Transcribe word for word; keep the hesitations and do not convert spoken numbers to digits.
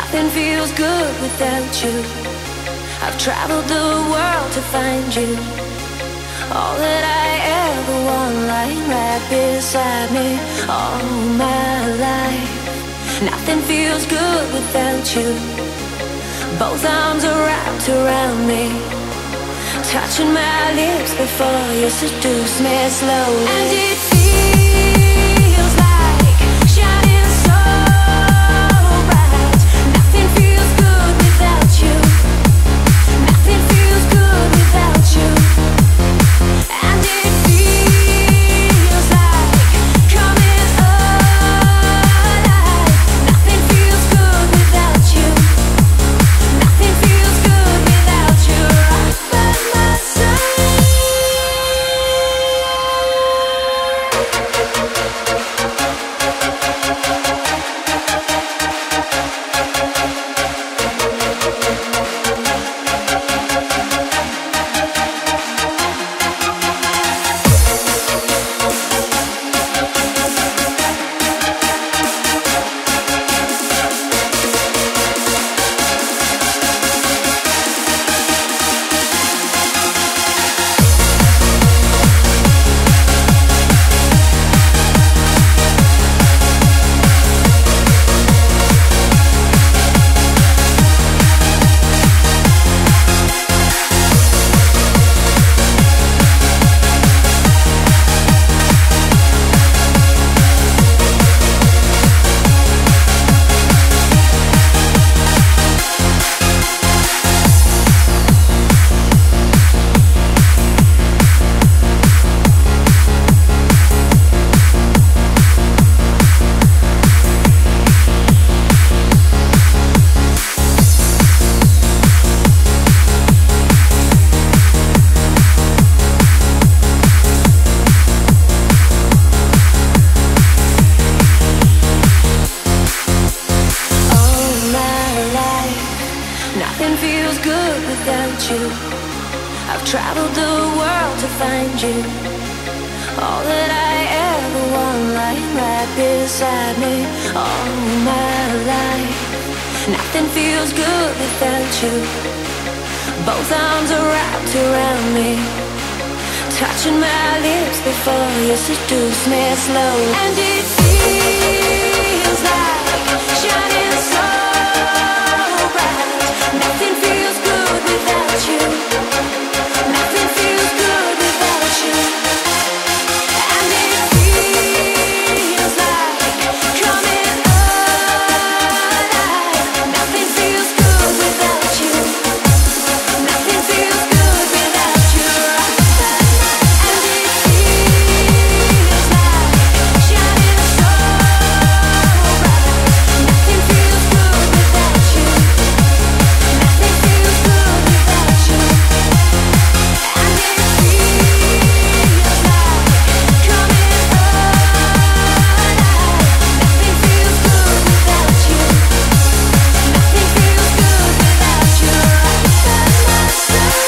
Nothing feels good without you. I've traveled the world to find you. All that I ever want, lying right beside me all my life. Nothing feels good without you. Both arms are wrapped around me, touching my lips before you seduce me slowly. And it feels like shining so bright. Nothing feels good without you. Nothing feels good without you. And it feels like coming alive. Nothing feels good without you. Nothing feels good without you. Right by my side. Nothing feels good without you. I've traveled the world to find you. All that I ever want, lying right beside me all my life. Nothing feels good without you. Both arms are wrapped around me, touching my lips before you seduce me slowly. And it feels like shining so bright. Nothing feels good without you. Nothing feels good without you. And it feels like coming alive. Nothing feels good without you. Nothing feels good without you. And it feels like shining so bright. Nothing feels good without you. Nothing feels good without you. And it feels like coming alive. Nothing feels good without you. Nothing feels good without you. Right by my side.